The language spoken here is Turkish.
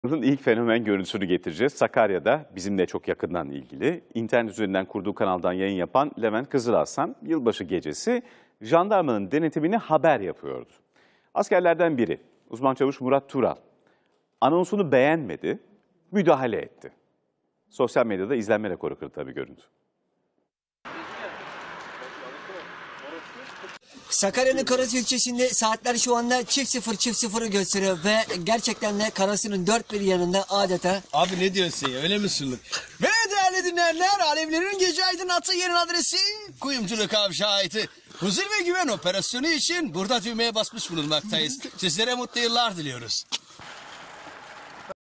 Yılın ilk fenomen görüntüsünü getireceğiz. Sakarya'da bizimle çok yakından ilgili. İnternet üzerinden kurduğu kanaldan yayın yapan Levent Kızılarslan yılbaşı gecesi jandarmanın denetimini haber yapıyordu. Askerlerden biri, uzman çavuş Murat Tural, anonsunu beğenmedi, müdahale etti. Sosyal medyada izlenme rekoru kırdı tabii görüntü. Sakarya'nın Karasu ilçesinde saatler şu anda çift sıfırı gösteriyor ve gerçekten de Karasu'nun dört bir yanında adeta... Abi ne diyorsun ya, öyle mi sürülür? Ve değerli dinleyenler, Alevlerin gece aydınlattığı yerin adresi Kuyumculuk Kavşağı'ydı. Huzur ve güven operasyonu için burada düğmeye basmış bulunmaktayız. Sizlere mutlu yıllar diliyoruz.